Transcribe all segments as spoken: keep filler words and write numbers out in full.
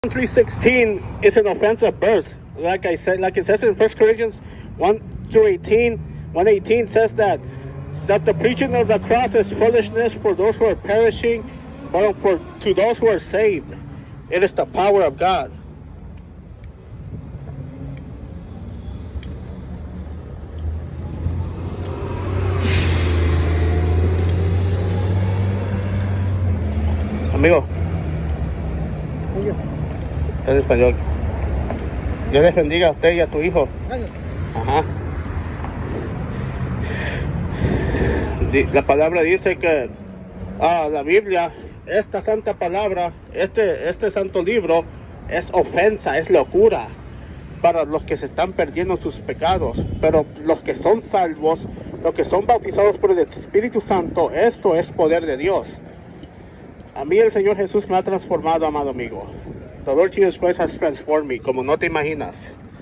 three sixteen is an offensive verse. Like I said, like it says in First Corinthians one through eighteen, one eighteen says that that the preaching of the cross is foolishness for those who are perishing, but for to those who are saved, it is the power of God. Amigo. Es español. Dios les bendiga a usted y a tu hijo. Ajá. La palabra dice que ah, la Biblia, esta santa palabra, este, este santo libro, es ofensa, es locura para los que se están perdiendo sus pecados. Pero los que son salvos, los que son bautizados por el Espíritu Santo, esto es poder de Dios. A mí el Señor Jesús me ha transformado, amado amigo. The Lord Jesus Christ has transformed me, como no te imaginas.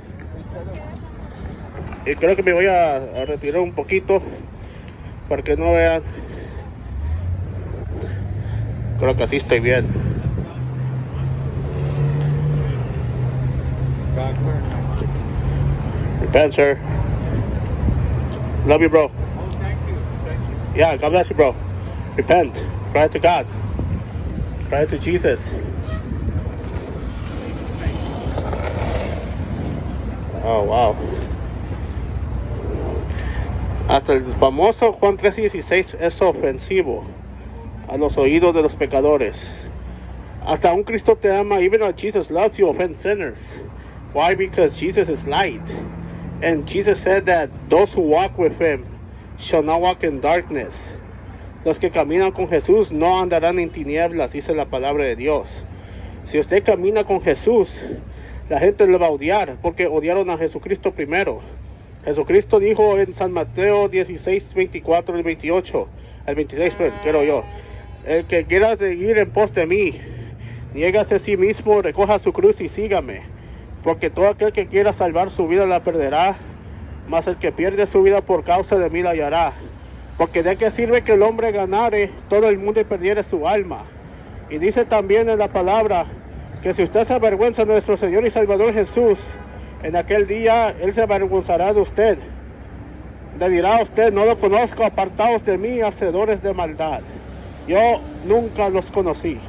Y creo que me voy a, a retirar un poquito para que no vean. Creo que así estoy bien. Repent, sir. Love you, bro. Oh, thank you. Thank you. Yeah, God bless you, bro. Repent. Cry to God. Cry to Jesus. Oh, wow. Hasta el famoso Juan tres dieciséis es ofensivo a los oídos de los pecadores. Hasta un Cristo te ama, even though Jesus loves you, offend sinners. Why? Because Jesus is light. And Jesus said that those who walk with him shall not walk in darkness. Los que caminan con Jesús no andarán en tinieblas, dice la palabra de Dios. Si usted camina con Jesús, la gente le va a odiar, porque odiaron a Jesucristo primero. Jesucristo dijo en San Mateo dieciséis, veinticuatro y veintiocho, el veintiséis, pero quiero yo, el que quiera seguir en pos de mí, niégase a sí mismo, recoja su cruz y sígame, porque todo aquel que quiera salvar su vida la perderá, mas el que pierde su vida por causa de mí la hallará. Porque de qué sirve que el hombre ganare todo el mundo y perdiere su alma. Y dice también en la palabra que si usted se avergüenza de nuestro Señor y Salvador Jesús, en aquel día Él se avergonzará de usted. Le dirá a usted: no lo conozco, apartaos de mí, hacedores de maldad. Yo nunca los conocí.